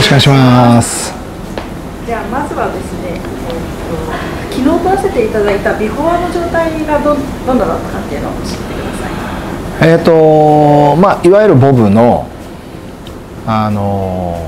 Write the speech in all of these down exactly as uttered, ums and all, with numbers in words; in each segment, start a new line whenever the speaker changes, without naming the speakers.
しくお願いします。
じゃあまずはですね、えー、と昨日撮らせていただいたビフォーの状態が ど, どんなだったかっていうのを教えてください。
えっ、とまあいわゆるボブのあの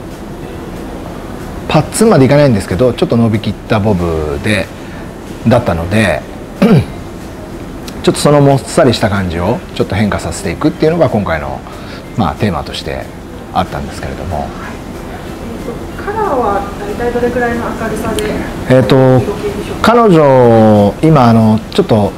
ー、パッツンまでいかないんですけど、ちょっと伸びきったボブでだったのでちょっとそのもっさりした感じをちょっと変化させていくっていうのが今回の、まあ、テーマとしてあったんですけれども、はい、
えー、とカラーは大体どれくらいの明るさで、
えー、と彼女今あのちょっと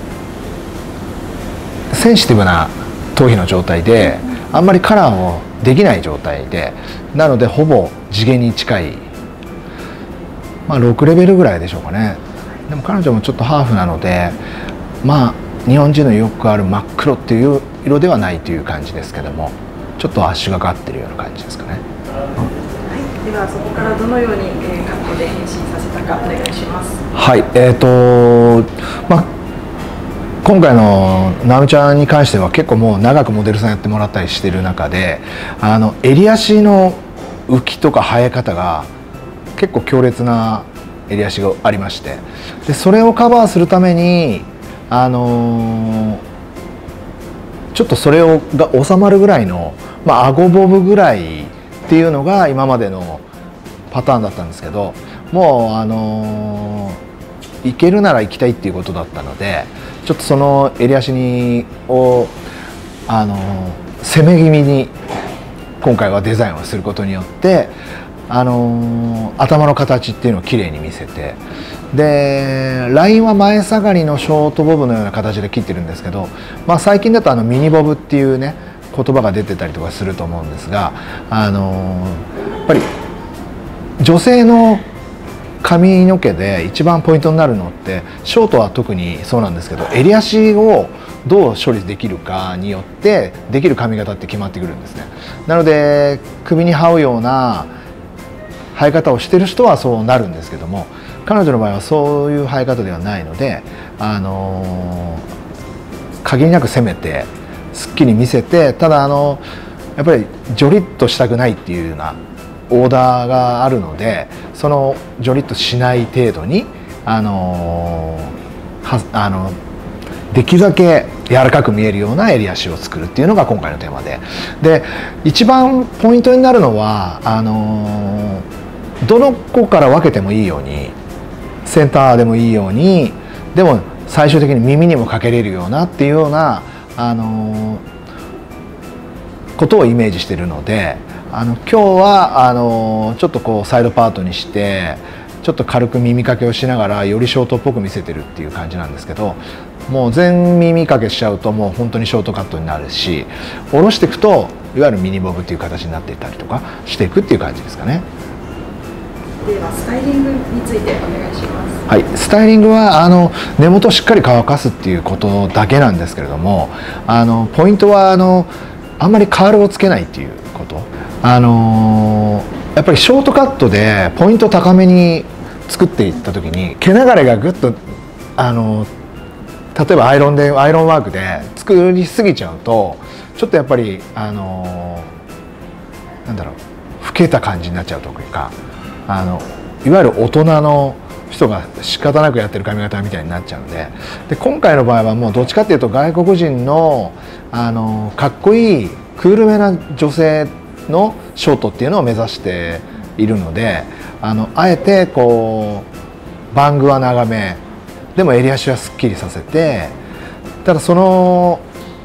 センシティブな頭皮の状態で、うん、あんまりカラーをできない状態で、なのでほぼ地毛に近い、まあ、ろくレベルぐらいでしょうかね。でも彼女もちょっとハーフなので、まあ日本人のよくある真っ黒っていう色ではないという感じですけども、ちょっとアッシュがかってるような感じですかね。
はい、ではそこからどのように、えー、カットで変身させたかお願いします。
はい、えーとまあ今回の直美ちゃんに関しては結構もう長くモデルさんやってもらったりしてる中で、あの襟足の浮きとか生え方が結構強烈な襟足がありまして、でそれをカバーするためにあのー、ちょっとそれをが収まるぐらいの、まあ顎ボブぐらいっていうのが今までのパターンだったんですけど、もうあのー、いけるなら行きたいっていうことだったので、ちょっとその襟足にをあのー、攻め気味に今回はデザインをすることによって、あのー、頭の形っていうのをきれいに見せて、でラインは前下がりのショートボブのような形で切ってるんですけど、まあ、最近だとあのミニボブっていうね言葉が出てたりとかすると思うんですが、あのー、やっぱり女性の髪の毛で一番ポイントになるのってショートは特にそうなんですけど、襟足をどう処理できるかによってできる髪型って決まってくるんですね。なので首に這うような生え方をしてる人はそうなるんですけども、彼女の場合はそういう生え方ではないので、あのー、限りなく攻めてすっきり見せて、ただあのやっぱりジョリッとしたくないっていうようなオーダーがあるので、そのジョリッとしない程度にあのー、はあのできるだけ柔らかく見えるような襟足を作るっていうのが今回のテーマで、で一番ポイントになるのはあのー、どの子から分けてもいいように、センターでもいいように、でも最終的に耳にもかけれるようなっていうようなあのー、ことをイメージしているので、あの今日はあのー、ちょっとこうサイドパートにしてちょっと軽く耳かけをしながらよりショートっぽく見せてるっていう感じなんですけど、もう全耳かけしちゃうともう本当にショートカットになるし、下ろしていくといわゆるミニボブっていう形になっていったりとかしていくっていう感じですかね。
ではスタイリングについてお願いします。
はい、スタイリングはあの根元をしっかり乾かすっていうことだけなんですけれども、あのポイントはあのあんまりカールをつけないっていうこと。あのー、やっぱりショートカットでポイント高めに作っていった時に毛流れがぐっとあのー、例えばアイロンでアイロンワークで作りすぎちゃうとちょっとやっぱりあのー、なんだろう老けた感じになっちゃうというか、あのいわゆる大人の人が仕方なくやってる髪型みたいになっちゃうので、で今回の場合はもうどっちかっていうと外国人のあのかっこいいクールめな女性のショートっていうのを目指しているので、あのあえてこうバングは長めでも襟足はすっきりさせて、ただその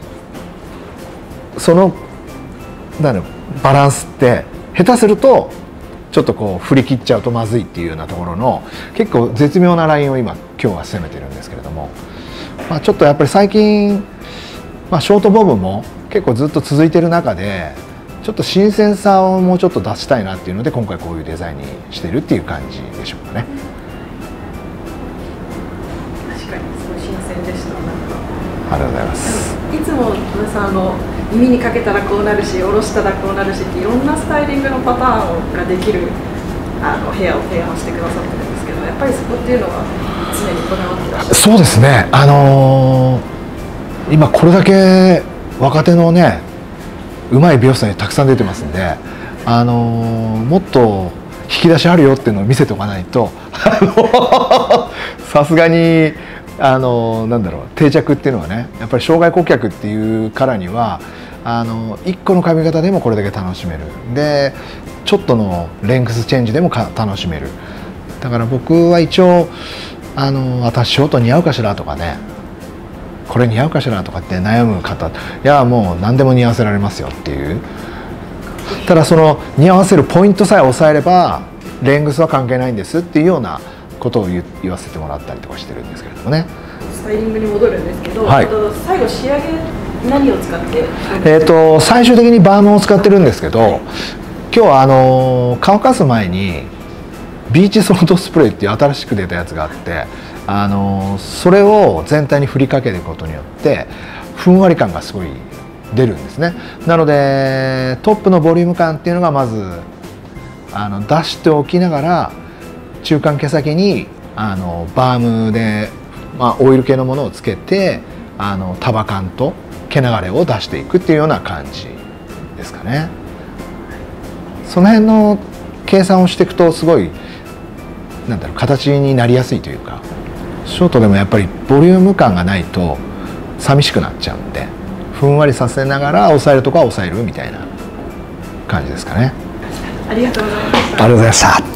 そのなんだろうバランスって下手するとちょっとこう振り切っちゃうとまずいっていうようなところの結構絶妙なラインを今今日は攻めてるんですけれども、まあ、ちょっとやっぱり最近、まあ、ショートボブも結構ずっと続いてる中でちょっと新鮮さをもうちょっと出したいなっていうので今回こういうデザインにしてるっていう感じでしょうかね。
確かにすごい新鮮でした。なんか
ありがとうございます。
いつも戸田さんあの耳にかけたらこうなるし、下ろしたらこうなるしっていろんなスタイリングのパターンができるあのヘアを提案してくださってるんですけど、やっぱりそこっていうのは常にこだわってらっしゃる。
そうですね。あのー、今これだけ若手のねうまい美容師さんにたくさん出てますんで、 あのもっと引き出しあるよっていうのを見せておかないとさすがにあのなんだろう定着っていうのはね、やっぱり生涯顧客っていうからにはあのいっこの髪型でもこれだけ楽しめる、でちょっとのレングスチェンジでもか楽しめる。だから僕は一応あの私ショート似合うかしらとかね、これ似合うかしらとかって悩む方、いやもう何でも似合わせられますよっていう。ただその似合わせるポイントさえ押さえればレングスは関係ないんですっていうようなことを 言, 言わせてもらったりとかしてるんですけれどもね。
スタイリングに戻るんですけど、
はい、
最後仕上げ何を使って？
えーと最終的にバームを使ってるんですけど、はい、今日はあの乾かす前にビーチソルトスプレーっていう新しく出たやつがあって、あのそれを全体に振りかけることによってふんわり感がすごい出るんですね。なのでトップのボリューム感っていうのがまずあの出しておきながら、中間毛先にあのバームで、まあ、オイル系のものをつけてあの束感と毛流れを出していくっていうような感じですかね。その辺の計算をしていくとすごいなんだろう形になりやすいというか、ショートでもやっぱりボリューム感がないと寂しくなっちゃうんで、ふんわりさせながら抑えるとこは抑えるみたいな感じですかね。
ありがとうございました。
ありがとうございました。